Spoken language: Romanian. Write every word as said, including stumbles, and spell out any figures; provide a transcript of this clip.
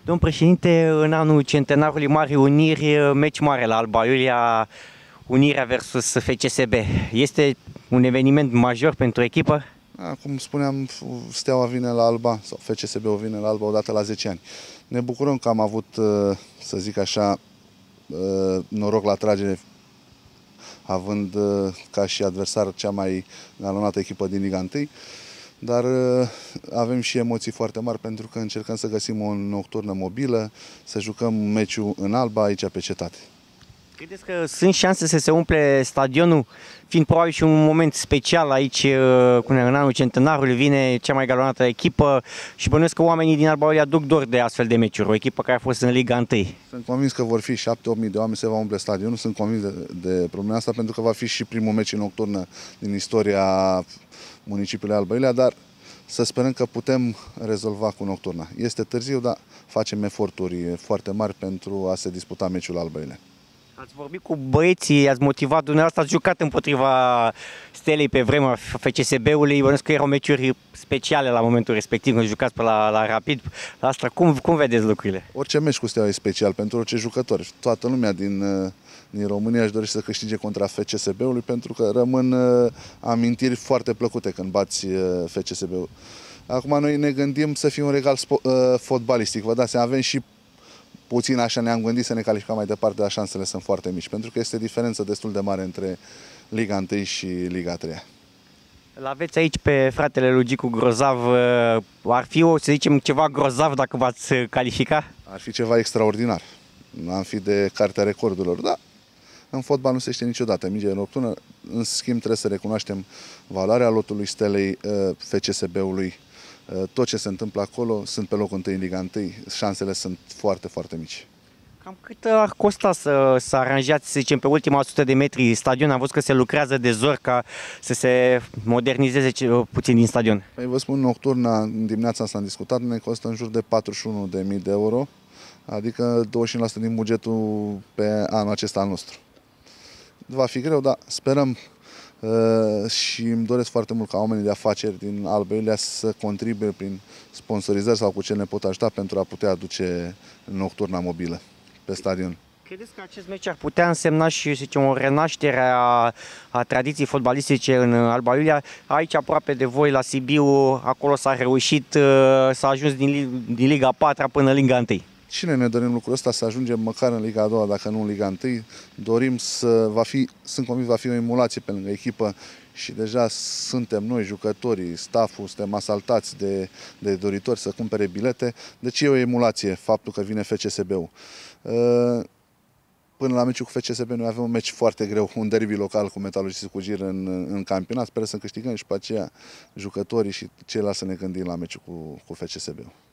Domnul președinte, în anul centenarului Marii Uniri, meci mare la Alba Iulia, Unirea versus F C S B. Este un eveniment major pentru echipă? Da, cum spuneam, Steaua vine la Alba, sau F C S B-ul vine la Alba odată la zece ani. Ne bucurăm că am avut, să zic așa, noroc la tragere, având ca și adversar cea mai galonată echipă din Liga unu, dar avem și emoții foarte mari pentru că încercăm să găsim o nocturnă mobilă, să jucăm meciul în Alba, aici pe cetate. Credeți că sunt șanse să se umple stadionul, fiind probabil și un moment special aici, în anul centenarului, vine cea mai galonată echipă și bănuiesc că oamenii din Alba Iulia duc dor de astfel de meciuri, o echipă care a fost în Liga unu. Sunt convins că vor fi șapte opt mii de oameni, se va umple stadionul, sunt convins de, de problema asta pentru că va fi și primul meci nocturnă din istoria municipiului Alba Iulia, dar să sperăm că putem rezolva cu nocturna. Este târziu, dar facem eforturi foarte mari pentru a se disputa meciul Alba Iulia. Ați vorbit cu băieții, ați motivat, dumneavoastră ați jucat împotriva Stelei pe vremea F C S B-ului, bănuiesc că erau meciuri speciale la momentul respectiv, când jucați pe la, la Rapid. La asta, cum, cum vedeți lucrurile? Orice meci cu Steaua e special pentru orice jucător. Toată lumea din, din România își dorește să câștige contra F C S B-ului pentru că rămân amintiri foarte plăcute când bați F C S B-ul. Acum noi ne gândim să fie un regal fotbalistic, vă dați seama, avem și puțin așa ne-am gândit să ne calificăm mai departe, dar șansele sunt foarte mici, pentru că este diferență destul de mare între Liga unu și Liga trei. L-aveți aici pe fratele lui Gicu Grozav, ar fi, o, să zicem, ceva grozav dacă v-ați califica? Ar fi ceva extraordinar, am fi de cartea recordurilor, dar în fotbal nu se știe niciodată, mingea nocturnă, în schimb trebuie să recunoaștem valoarea lotului Stelei, F C S B-ului. Tot ce se întâmplă acolo, sunt pe locul întâi în Liga unu, șansele sunt foarte, foarte mici. Cam cât ar costa să, să aranjați, să zicem, pe ultima sută de metri stadion? Am văzut că se lucrează de zor ca să se modernizeze puțin din stadion. Păi vă spun, nocturna, în dimineața asta am discutat, ne costă în jur de patruzeci și unu de mii de euro, adică douăzeci și cinci la sută din bugetul pe anul acesta al nostru. Va fi greu, dar sperăm. Uh, și îmi doresc foarte mult ca oamenii de afaceri din Alba Iulia să contribuie prin sponsorizări sau cu ce ne pot ajuta pentru a putea aduce nocturna mobilă pe stadion. Credeți că acest meci ar putea însemna și, să zicem, o renaștere a, a tradiției fotbalistice în Alba Iulia? Aici, aproape de voi, la Sibiu, acolo s-a reușit, uh, s-a ajuns din, din Liga a patra până în Liga unu. Cine ne dorim lucrul ăsta, să ajungem măcar în Liga a doua, dacă nu în Liga unu. Dorim să va fi, sunt convins, va fi o emulație pe lângă echipă și deja suntem noi, jucătorii, stafful, suntem asaltați de, de doritori să cumpere bilete. Deci e o emulație faptul că vine F C S B-ul. Până la meciul cu F C S B noi avem un meci foarte greu, un derby local cu Metalurgistul Cugir în, în campionat. Sper să câștigăm și pe aceea jucătorii și ceilalți să ne gândim la meciul cu, cu F C S B-ul.